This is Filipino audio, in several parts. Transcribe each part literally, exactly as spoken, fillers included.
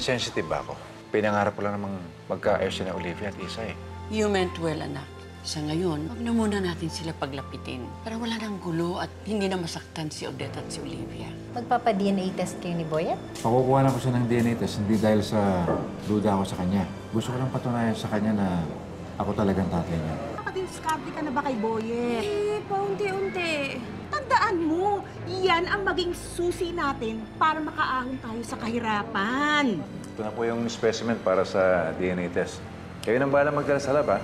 insensitive ba ako? Pinangarap ko lang namang magkaayos si na Olivia at Isay. You meant well, anak. Sa ngayon, wag na muna natin sila paglapitin para wala nang gulo at hindi na masaktan si Odette at si Olivia. Magpapa-D N A test kayo ni Boyet? Pakukuha na ko siya ng D N A test, hindi dahil sa duda ako sa kanya. Gusto ko lang patunayan sa kanya na ako talagang tatay niya. Nakadiskarte ka na ba kay Boyet? Eh, paunti-unti. Tandaan mo, yan ang maging susi natin para makaahon tayo sa kahirapan. Ito na po yung specimen para sa D N A test. Kayo nang bahala magdala sa lab, ha?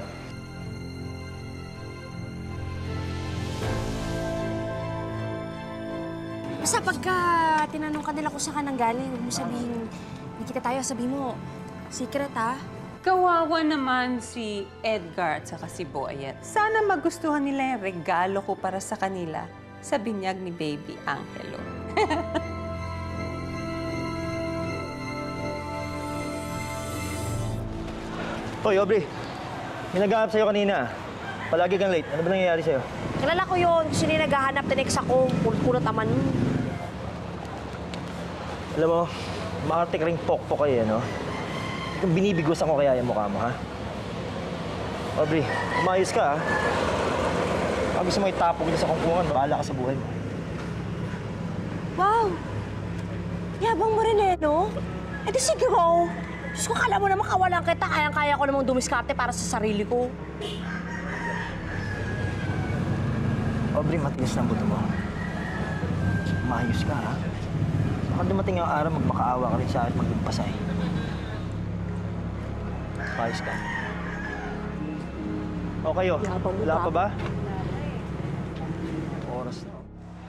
Basta pagka tinanong ka nila kung saan ka nang galing, huwag mo sabihin, nakita tayo, sabihin mo, secret ha? Kawawa naman si Edgar at saka si Boyet. Sana magustuhan nila yung regalo ko para sa kanila sa binyag ni Baby Angelo. Hoy, Aubrey. May naghahanap sa'yo kanina. Palagi kang late. Ano ba nangyayari sa'yo? Kilala ko yun. Gusto niya naghahanap na next ako. Pulot-pulot naman. Alam mo, makartik ring pokpok kayo, no? Kung binibigwasan ko kaya yung mukha mo, ha? Aubrey, umayos ka, ha? Pag gusto mo itapog na sa kungkungan, bahala ka sa buhay mo. Wow! Yabang mo rin eh, no? Eh di sige ko. Diyos ko, kala mo naman kawalan kita. Kayang-kaya ko namang dumiskarte para sa sarili ko. Aubrey, matigas ng buto mo. Umayos ka, ha? Baka dumating ang araw, magmakaawa ka rin sa akin at maglumpasay. Umayos ka. O kayo, wala pa ba? Oras na.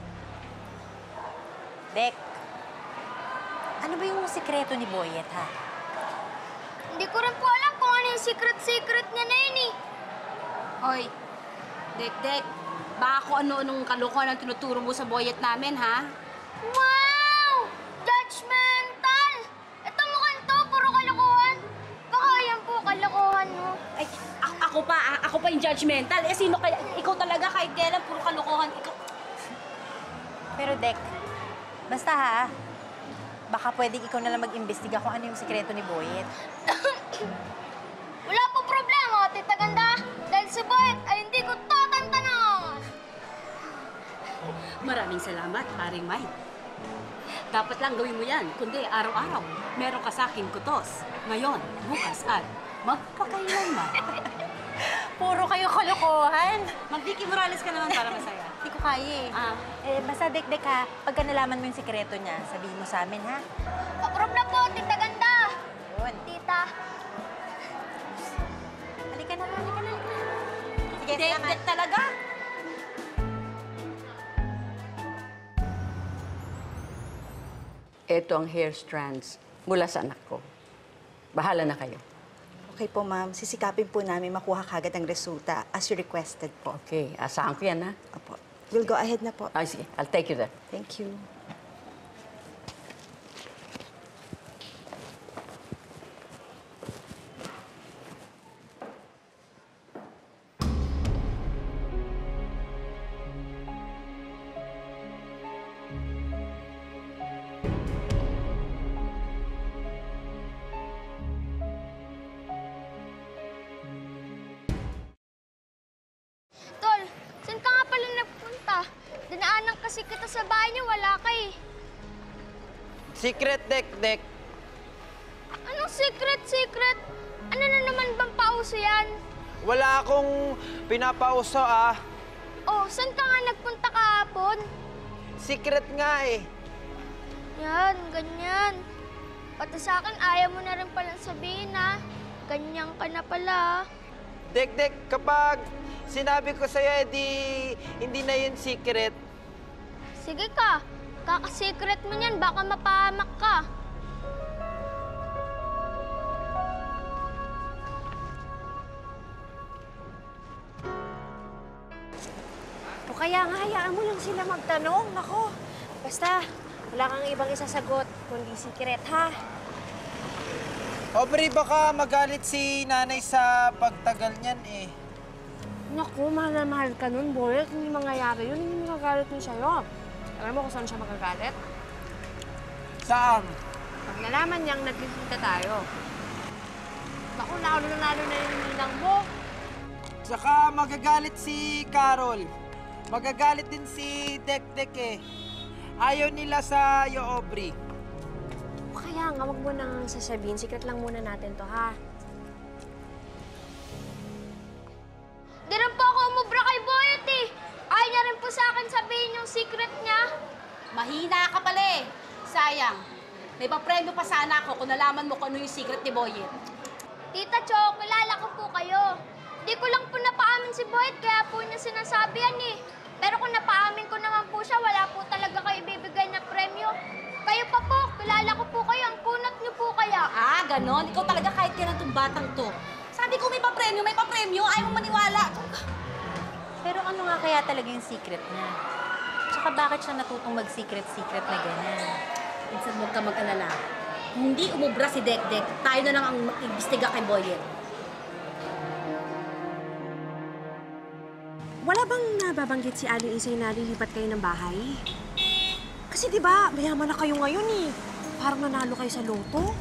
Dek, ano ba yung sikreto ni Boyet, ha? Hindi ko rin po alam kung ano yung secret-secret niya na yun eh. Hoy, Dek-Dek, baka kung ano-anong kalokohan ang tinuturo mo sa Boyet namin, ha? Wow! Judgmental! Ito mukhang to, puro kalokohan. Baka yan po kalokohan mo. Ay, a- ako pa, a- ako pa yung judgmental. Eh, sino kaya? Ikaw talaga kahit kailan, puro kalokohan. Ikaw... Pero Dek, basta ha, baka pwedeng ikaw na lang mag-imbestiga kung ano yung sikreto ni Boyet. Wala po problema, Tita Ganda. Dahil si Boyet ay hindi ko tatantanan. Maraming salamat, paring Mike. Dapat lang gawin mo yan, kundi araw-araw. Meron ka sa akin kutos. Ngayon, bukas at magpakailanman. Puro kayo kalokohan. Mag-Vicky Morales ka naman para masaya. Hindi ko kaya eh. Ah. Eh, basta Dek-Dek ha, pagka nalaman mo yung sikreto niya, sabihin mo sa amin ha. No problem po, Tita Ganda. Yun. Tita. Halika na, halika na, halika na. Sige, Dek, salamat. dek talaga? Ito ang hair strands mula sa anak ko. Bahala na kayo. Okay po, ma'am. Sisikapin po namin makuha kagad ang resulta as you requested po. Okay, asahan ko yan, ha? Opo. We'll go ahead na po. Ay, sige. I'll take you there. Thank you. Tol, saan ka nga pala nagpunta? Dinaanan kasi kita sa bahay niyo, wala ka eh. Secret, Dek-Dek. Anong secret, secret? Ano na naman bang pauso yan? Wala akong pinapauso, ah. Oh, saan ka nga nagpunta kahapon? Secret nga, eh. Yan, ganyan. Pati sa akin, ayaw mo na rin palang sabihin, ha? Ganyan ka na pala, Dek-Dek, kapag sinabi ko sa'yo, edi hindi na yun secret. Sige ka, kaka-secret mo niyan, baka mapahamak ka. O kaya nga, hayaan mo lang sila magtanong. Nako, basta wala kang ibang isasagot, kundi secret, ha? Aubrey, baka magalit si nanay sa pagtagal niyan, eh. Naku, mahal na mahal ka nun, Boyet. Hindi mangyayari yun, hindi magagalit yun sa'yo. Alam mo kung saan siya magagalit? Saan? Pag nalaman niyang nagkikita tayo, naku, lalo-lalo na yung ninang mo. Saka magagalit si Carol. Magagalit din si Dek-Dek eh. Ayaw nila sa iyo, Aubrey. Kaya nga, wag mo nang sasabihin. Secret lang muna natin to, ha? Di rin po ako umubra kay Boyet eh. Ayaw niya rin po sa akin sabihin yung secret niya. Mahina ka pala eh. Sayang. May papremyo pa sana ako kung nalaman mo kung ano yung secret ni Boyet. Tita Cho, kilala ko po kayo. Di ko lang po napaamin si Boyet, kaya po niya sinasabi yan eh. Pero kung napaamin ko naman po siya, wala po talaga kayo ibibigay na premyo. Kayo pa po, kilala ko po kayo. Ang kunat niyo po kaya. Ah, ganon? Ikaw talaga kahit kailan tong batang to. Sabi ko may papremyo, may papremyo. Ayaw mo maniwala. Pero ano nga kaya talaga yung secret niya? Tsaka bakit siya natutong mag-secret-secret na ganyan? Minsan huwag ka mag-alala. Kung hindi umubra si Dek-Dek, tayo na lang ang mag-imbestiga kay Boyet. Wala bang nababanggit si Aling Isay na lilipat kayo ng bahay? Kasi di ba, mayaman na kayo ngayon eh. Parang nanalo kayo sa loto.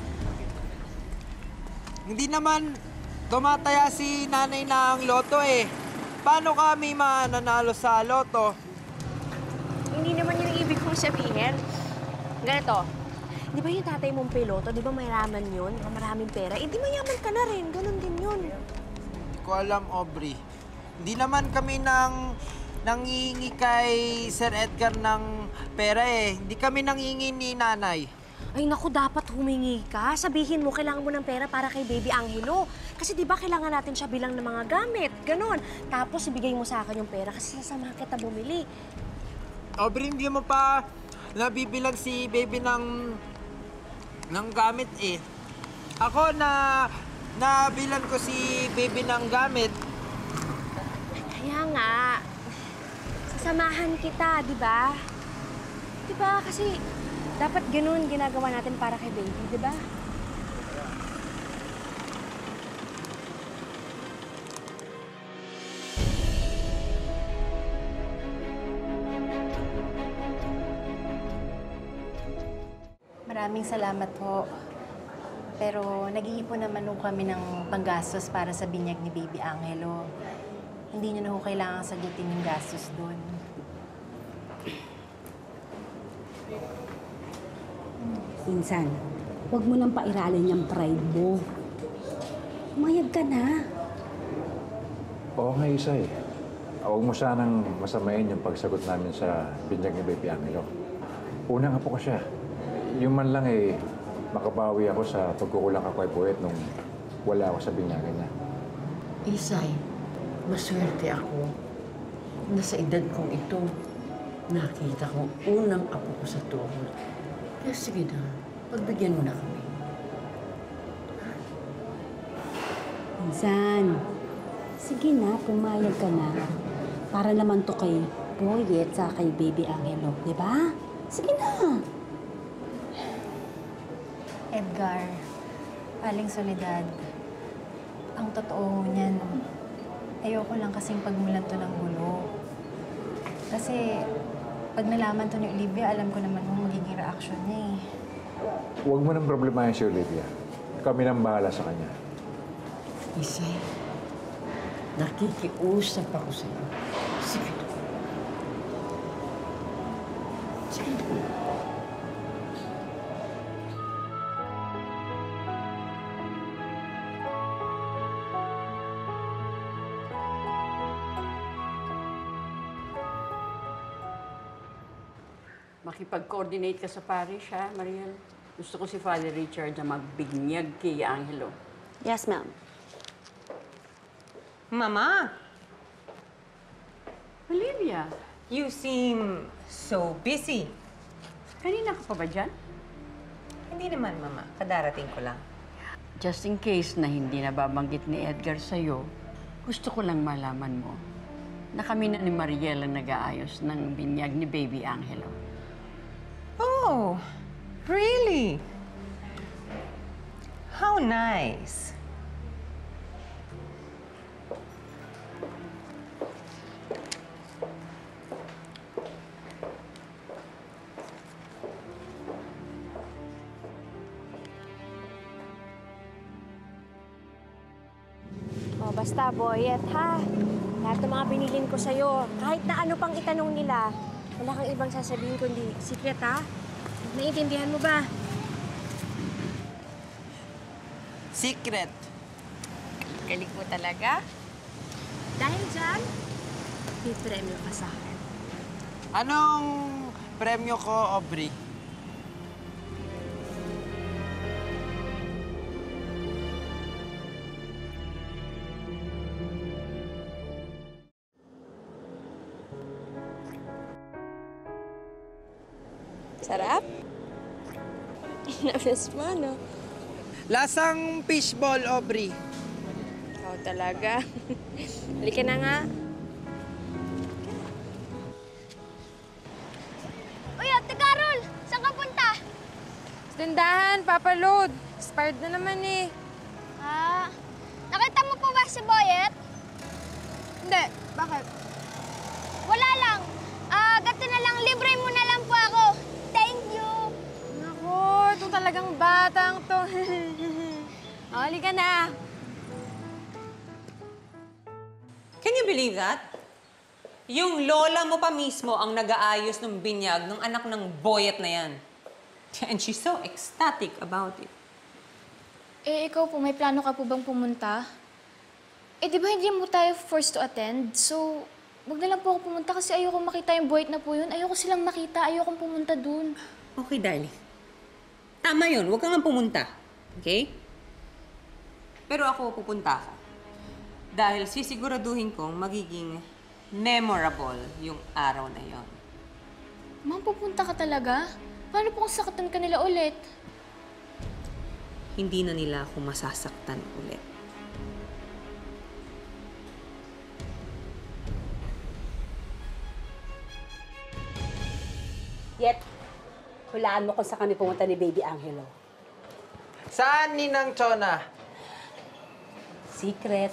Hindi naman tumataya si nanay ng loto eh. Paano kami mananalo sa loto? Hindi naman yung ibig kong sabihin. Ganito, di ba yung tatay mong piloto, di ba mayaman yun? Maraming pera. Eh, di mayaman ka na rin. Ganon din yun. Hindi ko alam, Aubrey. Hindi naman kami nang nangingi kay Sir Edgar ng pera eh. Hindi kami nangingi ni nanay. Ay naku, dapat humingi ka. Sabihin mo, kailangan mo ng pera para kay Baby Angelo. Kasi di ba kailangan natin siya bilang ng mga gamit. Ganon. Tapos ibigay mo sa akin yung pera kasi sasamahan kita bumili. Aubrey, hindi mo pa nabibilang si baby ng ng gamit eh. Ako na nabilan ko si baby ng gamit. Kaya nga, sasamahan kita, di ba? Di ba? Kasi dapat ganun ginagawa natin para kay baby, di ba? Maraming salamat po. Pero nag-iipon naman ho kami ng panggastos para sa binyag ni Baby Angelo. Hindi niyo na ho kailangan sagutin yung gastos doon. Insan, huwag mo nang pairalin yung pride mo. Umayag ka na. Oo nga, Isay. Huwag mo sanang masamain yung pagsagot namin sa binyag ni Baby Angelo. Unang apo ko siya. Yung man lang eh, makabawi ako sa pagkukulang ako kay Boyet nung wala ako sa binyagan niya. Isay, maswerte ako na sa edad kong ito, nakita kong unang apo ko sa tuhod. Kaya sige na, pagbigyan mo na kami. Insan, sige na, pumayag ka na. Para naman to kay Boyet sa kay Baby Angelo, di ba? Sige na. Edgar, Aling Soledad, ang totoo niyan, ayoko lang kasing pagmulan to ng gulo. Kasi pag nalaman to ni Olivia, alam ko naman kung magiging reaction niya eh. Huwag mo nang problemahin si Olivia. Kami nang bahala sa kanya. Isay, nakikiusap ako sa'yo. Sige na. Sige na. Makipag-coordinate ka sa parish, ha, Mariel? Gusto ko si Father Richard na magbinyag kay Angelo. Yes, ma'am. Mama, Olivia, you seem so busy. kanina ka pa ba dyan? Hindi naman, Mama. Kadarating ko lang. Just in case na hindi nababanggit ni Edgar sa'yo, gusto ko lang malaman mo na kami na ni Mariel ang nag-aayos ng binyag ni Baby Angelo. Oh, really? How nice. O, basta, Boyet, ha? Lahat ng mga binilin ko sa'yo, kahit na ano pang itanong nila, wala kang ibang sasabihin kundi secret, ha? Naiintindihan mo ba? Secret. Galing mo talaga. Dahil dyan, may premyo ka sa akin. Anong premyo ko, Aubrey? Sarap? Namiss mo, no? Lasang fishball, Aubrey. Ikaw talaga. Halika na nga. Uy, Ate Carol! Saan ka punta? Tindahan, Papa Lod. Expired na naman eh. Ah, nakita mo po ba si Boyet? Hindi. Bakit? Wala lang. Ah, gato na lang, libre mo na lang po ako. Thank you. Naku, itong talagang batang to. O, halika na. Can you believe that? Yung lola mo pa mismo ang nag-aayos ng binyag ng anak ng Boyet na yan. And she's so ecstatic about it. Eh, ikaw po, may plano ka po bang pumunta? Eh, di ba hindi mo tayo forced to attend? So, wag na lang po ako pumunta kasi ayoko makita yung Boyet na po yun. Ayoko silang makita, ayoko pumunta dun. Okay, darling. Tama yun. Huwag ka nga pumunta. Okay? Pero ako pupunta ako. Dahil sisiguraduhin kong magiging memorable yung araw na yon. Ma'am, pupunta ka talaga? Paano po kung sakatan ka nila ulit? Hindi na nila ako masasaktan ulit. Yet, hulaan mo kung saan kami pumunta ni Baby Angelo. Saan, Ninang Chona? Secret.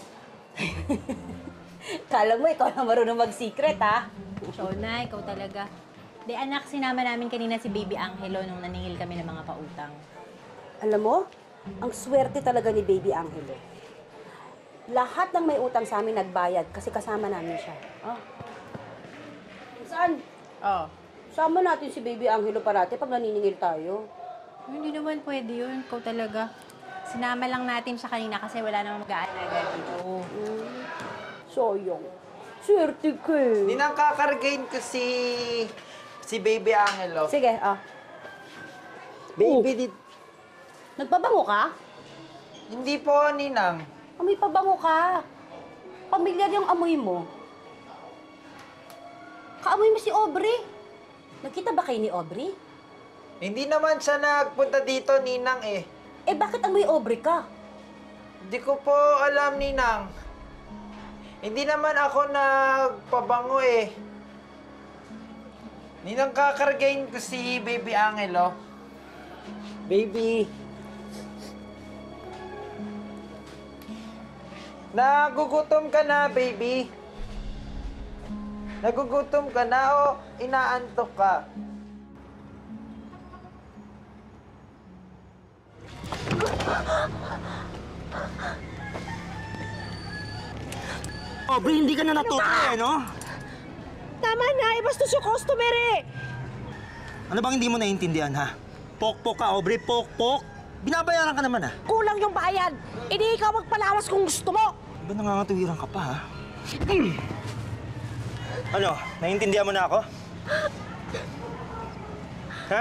Kala mo, ikaw na marunong mag-secret, ha? Chona, ikaw talaga. Di anak, sinama namin kanina si Baby Angelo nung naningil kami ng mga pautang. Alam mo, ang swerte talaga ni Baby Angelo. Lahat ng may utang sa amin nagbayad kasi kasama namin siya. Oh. Saan? Oh. Sama natin si Baby Angelo parati pag naniningil tayo. Hindi naman pwede yun. Ikaw talaga. Sinama lang natin siya kanina kasi wala namang mag-aalaga dito. Mm. Soyong. Swerte ka eh. Ninang kakargain ko si... si Baby Angelo. Sige, ah. Baby, oh. di... Nagpabango ka? Hindi po, Ninang. Amoy pabango ka. Pamilyar yung amoy mo. Kaamoy mo si Aubrey. Nagkita ba kayo ni Aubrey? Hindi naman siya nagpunta dito, Ninang eh. Eh, bakit amoy Aubrey ka? Hindi ko po alam, Ninang. Hindi naman ako nagpabango eh. Ninang, kakargain ko si Baby Angelo. Baby. Nagugutom ka na, baby. Nagugutom ka na o inaantok ka? Aubrey, hindi ka na natuto eh, no? Tama na, eh, bastos yung customer eh. Ano bang hindi mo naiintindihan, ha? Pok-pok ka, Aubrey, pok-pok. Binabayaran ka naman, ha? Kulang yung bayad. Hindi ikaw magpalawas kung gusto mo. Ba nangangatuwiran ka pa, ha? Ano, naiintindihan mo na ako? Ha?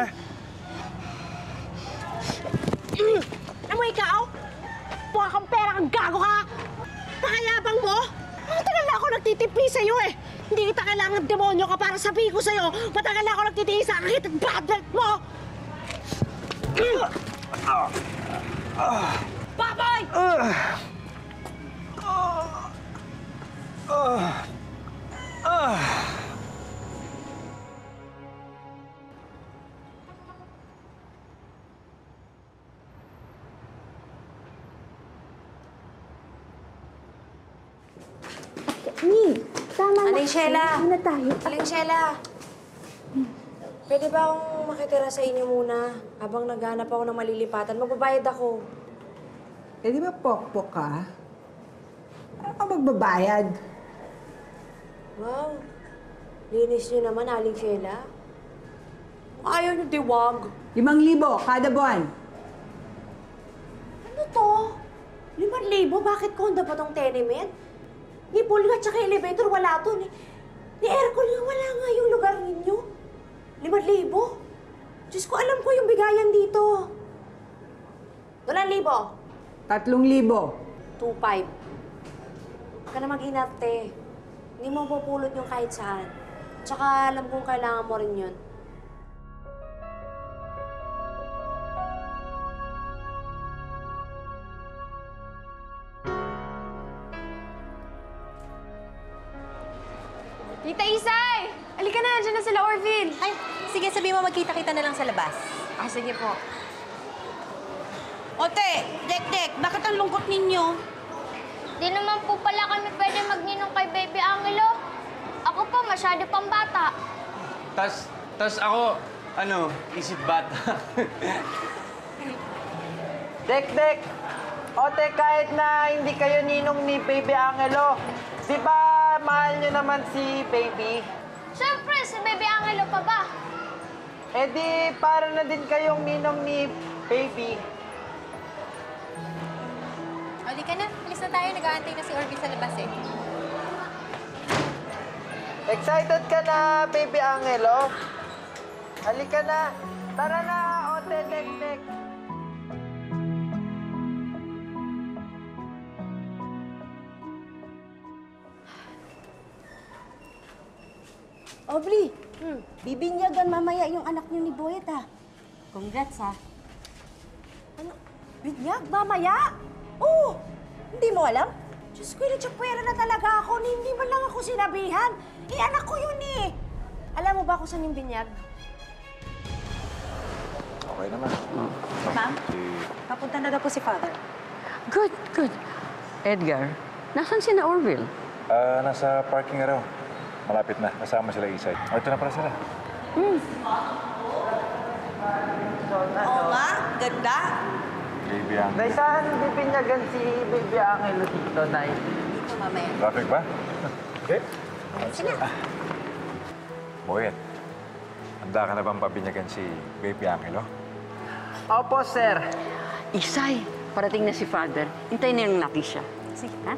Ano mo ikaw? Buha kang pera kang gago ka! Pakayabang mo? Matagal na ako nagtitipi sa'yo eh! Hindi kita kailangan demonyo ka para sabihin ko sa'yo! Matagal na ako nagtitiis sa kakit at bad health mo! Baboy! Ni, tama na. Aling Sheila! Hindi na tayo. Aling Sheila! Pwede ba akong makitira sa inyo muna habang naghanap ako ng malilipatan? Magbabayad ako. Eh, di ba pokpok ka? Ano ka magbabayad? Wow. Linis niyo naman, Aling Sheila. Ayaw niyo diwag. Limang libo kada buwan. Ano to? Limang libo? Bakit konda pa tong tenement? Ni pool nga tsaka elevator, wala to. Ni, ni aircon nga, wala nga yung lugar ninyo. Limang libo? Diyos ko, alam ko yung bigayan dito. Walang libo? Tatlong libo. Two five. Huwag ka na mag-inarte. Hindi mo pupulot yung kahit saan. Tsaka alam kong kailangan mo rin yun. Tita Isay! Halika na, dyan na sila Orville. Ay, sige, sabi mo magkita-kita na lang sa labas. Ah, sige po. Ote, Dek-Dek, bakit ang lungkot ninyo? Di naman po pala kami pwede magninong kay Baby Angelo. Ako po, masyado pang bata. Tas, tas ako, ano, isip bata. Dek-dek! Ote, kahit na hindi kayo ninong ni Baby Angelo, di ba mahal nyo naman si Baby? Siyempre, si Baby Angelo pa ba? Eh di, para na din kayong ninong ni Baby. O, di ka na. Alis na tayo. Nag-aantay na si Orville sa labas eh. Excited ka na, Baby Angelo? Halika na. Tara na, Ote, Dek-Dek. Aubrey, hmm. bibinyagan mamaya yung anak niyo ni Boyet, ha? Congrats, ha? Ano? Binyag? Mamaya? Oo! Hindi mo alam? Diyos ko, ilitsapwera na talaga ako. Hindi man lang ako sinabihan. Eh, anak ko yun eh. Alam mo ba kung saan yung binyag? Okay naman. Ma'am, papunta na daw po si Father. Good, good. Edgar, nasan si na Orville? Ah, nasa parking na raw. Malapit na. Kasama sila Isay. O, ito na pala sila. Hmm. Oo nga, ganda. Baby Angelo. Nay, saan bibinyagan si Baby Angelo dito, Nay? Dito mamaya. Traffic ba? Okay. Sige na. Boyet, handa ka na bang pabinyagan si Baby Angelo? Opo, sir. Isay, parating na si Father. Hintayin na yung laki siya. Sige. Ha?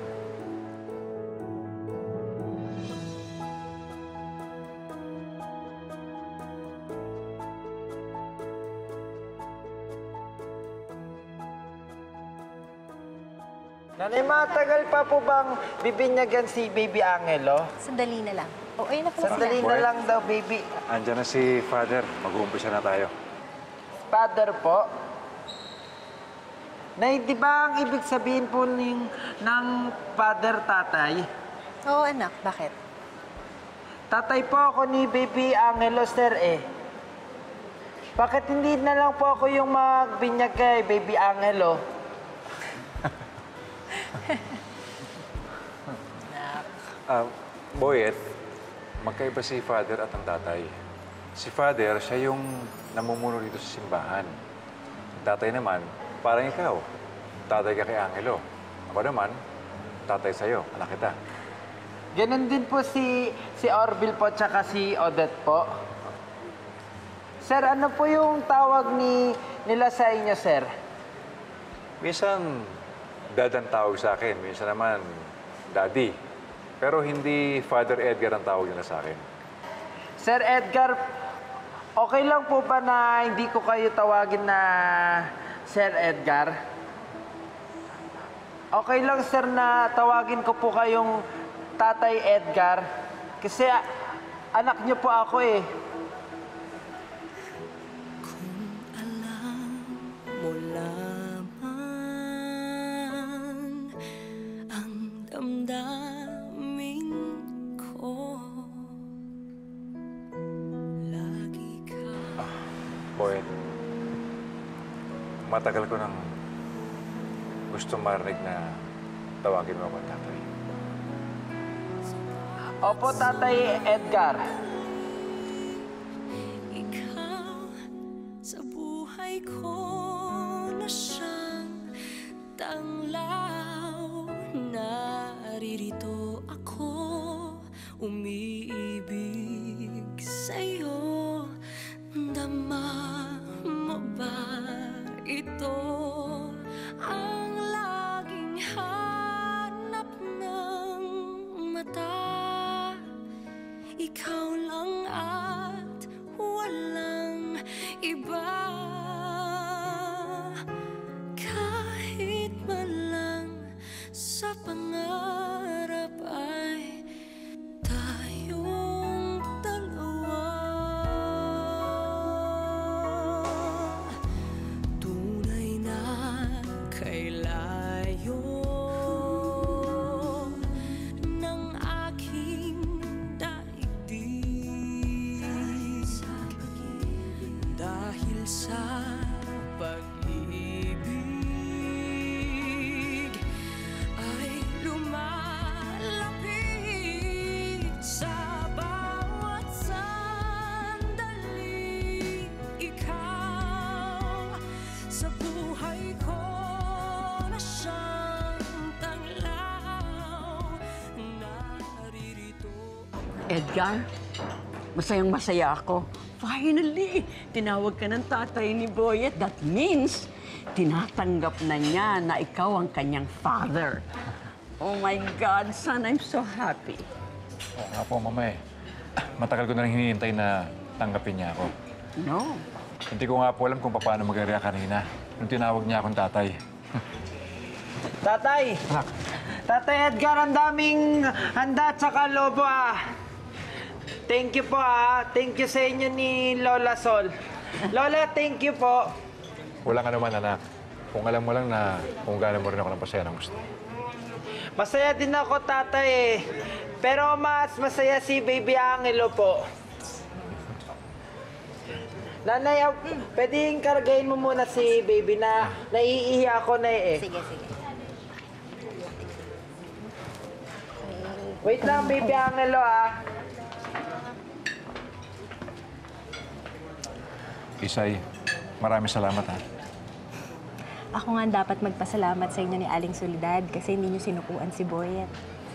Nanay, matagal pa po bang bibinyagan si Baby Angelo? Sandali na lang. O, ayun na pala Sandali sila. na lang daw, baby. Andiyan na si Father. Mag-uumpisa na tayo. Father po. Nay, di ba ang ibig sabihin po ng, ng Father Tatay? Oo, anak. Bakit? Tatay po ako ni Baby Angelo, sir, eh. Bakit hindi na lang po ako yung magbinyag kay Baby Angelo? Ah, Boyet, magkaiba si Father at ang tatay. Si Father, siya yung namumuno dito sa simbahan. Si tatay naman, parang ikaw. Tatay ka kay Angelo. Ako naman, tatay sa'yo, anak kita. Ganon din po si, si Orville po tsaka si Odette po. Sir, ano po yung tawag ni, nila sa inyo, sir? Minsan, dad ang tawag sa akin. Minsan naman, daddy. Pero hindi Father Edgar ang tawag nila sa akin. Sir Edgar, okay lang po ba na hindi ko kayo tawagin na Sir Edgar? Okay lang, sir, na tawagin ko po kayong Tatay Edgar. Kasi a- anak niyo po ako eh. Mo lamang ang damdamin ko. Lagi ka. Boyet, matagal ko nang gusto marinig na tawagin mo ako tatay. Opo, Tatay Edgar. Ikaw sa buhay ko na siyang tanglaw na umiibig sa'yo. Dama mo ba ito? Ang laging hanap ng mata, ikaw lang at walang iba. Kahit man lang sa pangarap ay tayong dalawa. Tunay na kay layo ng aking daigdig, dahil sa pag-ibig ay lumalapit sa bawat sandali. Ikaw sa buhay ko na siyang tanglaw, naririto. Edgar, masayang masaya ako. Finally, tinawag ka ng tatay ni Boyet. That means, tinatanggap na niya na ikaw ang kanyang father. Oh my God, son, I'm so happy. Oo nga po, Mama eh. Matagal ko na rin hinihintay na tanggapin niya ako. No. Hindi ko nga po alam kung paano mag-react kanina nung tinawag niya akong tatay. Tatay! Anak. Tatay Edgar, ang daming handa at saka lobo ah. Thank you po ah. Thank you sa inyo ni Lola Sol. Lola, thank you po. Wala ka naman, anak. Kung alam mo lang na kung gaano mo rin ako ng pasaya ng gusto. Masaya din ako, tatay eh. Pero mas masaya si Baby Angelo po. Nanay, ah, pwedeng kargahin mo muna si Baby na naiihi ako na eh. Sige, sige. Wait lang, Baby Angelo ah. Isay, maraming salamat ha. Ako nga dapat magpasalamat sa inyo ni Aling Soledad kasi hindi niyo sinukuan si Boyet.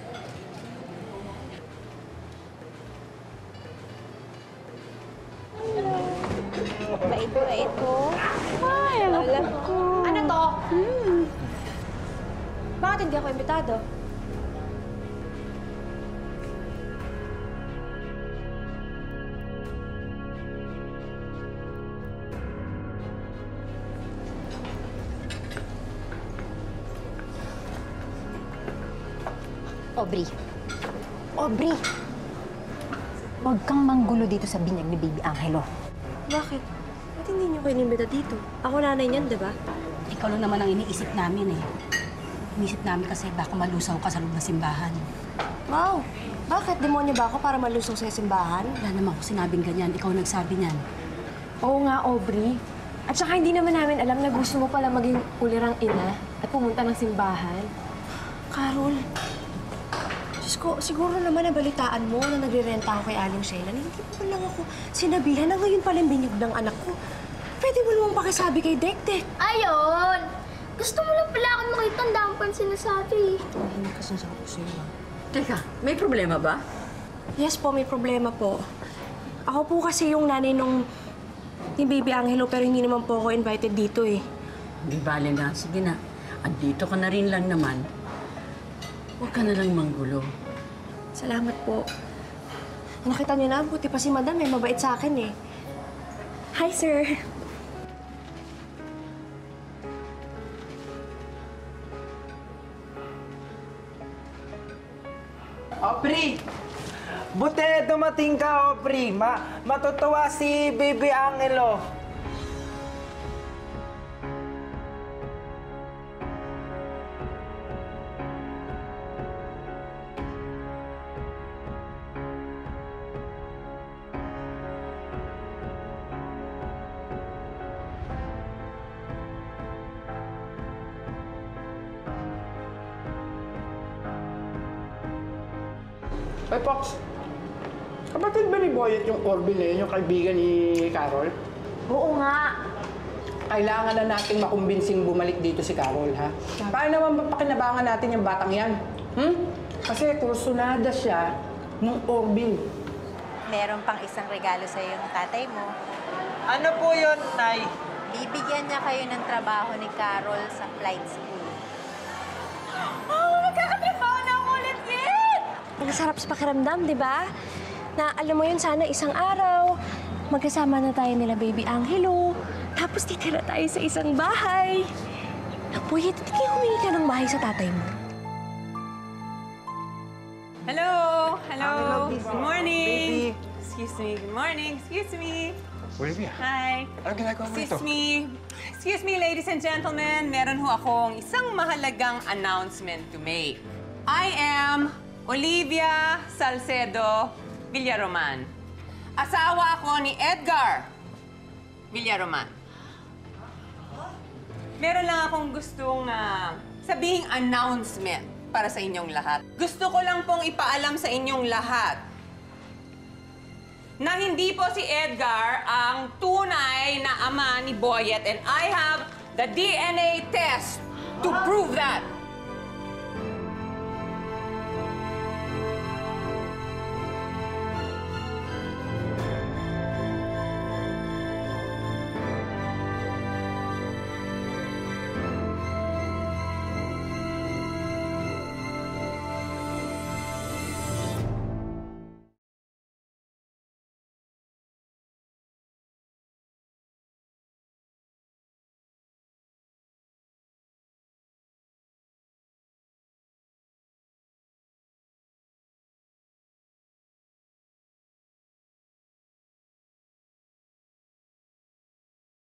Bait-bait ko. Ay, alam ko. Ano to? Hmm. Bakit hindi ako imbitado? Aubrey. Aubrey! Huwag kang manggulo dito sa binyag ni Baby Angelo. Bakit? Ba't hindi niyo kayo inimbita dito? Ako nanay niyan, di ba? Ikaw lang naman ang iniisip namin eh. Iniisip namin kasi baka malusaw ka sa loob ng simbahan. Wow! Bakit? Demonyo ba ako para malusong sa simbahan? Wala naman ako sinabing ganyan. Ikaw nagsabi niyan. Oo nga, Aubrey. At saka hindi naman namin alam na gusto mo pala maging ulirang ina at pumunta ng simbahan. Carol, Diyos ko, siguro naman nabalitaan mo na nagre-renta ako kay Aling Sheila. Hindi mo lang ako sinabihan na ngayon pala yung binyag ng anak ko. Pwede mo namang pakisabi kay Dekdek. Ayun! Gusto mo lang pala akong makita ang dami pang sinasabi. Hindi kasi sabi ko sa'yo. Teka, may problema ba? Yes po, may problema po. Ako po kasi yung nanay nung ni Baby Angelo pero hindi naman po ako invited dito eh. Hindi bale na. Sige na. Andito ka na rin lang naman. Huwag ka na lang manggulo. Salamat po. Nakita niyo na, buti pa si Madam eh. Mabait sa akin eh. Hi, sir. Aubrey! Buti dumating ka, Aubrey. Ma matutuwa si Baby Angelo. Ay, Pox. Kapatid ba ni Boyet yung Aubrey na yun, yung kaibigan ni Carol? Oo nga. Kailangan na natin makumbinsing bumalik dito si Carol, ha? Paano naman ba pakinabangan natin yung batang yan? Hmm? Kasi kursunada siya ng Aubrey. Meron pang isang regalo sa yung tatay mo. Ano po yun, Nay? Bibigyan niya kayo ng trabaho ni Carol sa flight school. Oh, magkakatrabaho na ako ulit, Kit! Masarap sa pakiramdam, di ba? Na alam mo yun, sana isang araw, magkasama na tayo nila Baby Angelo. Tapos titira tayo sa isang bahay. Boyet, hindi kayo humingi ka ng bahay sa tatay mo. Hello! Hello! Good morning! Excuse me. Good morning. Excuse me. Olivia. Hi. Anong ginagawa mo Excuse ito? me. Excuse me, ladies and gentlemen. Meron ho akong isang mahalagang announcement to make. I am Olivia Salcedo Villaroman. Asawa ako ni Edgar Villaroman. Meron lang akong gustong uh, sabihing announcement para sa inyong lahat. Gusto ko lang pong ipaalam sa inyong lahat na hindi po si Edgar ang tunay na ama ni Boyet, and I have the D N A test to prove that.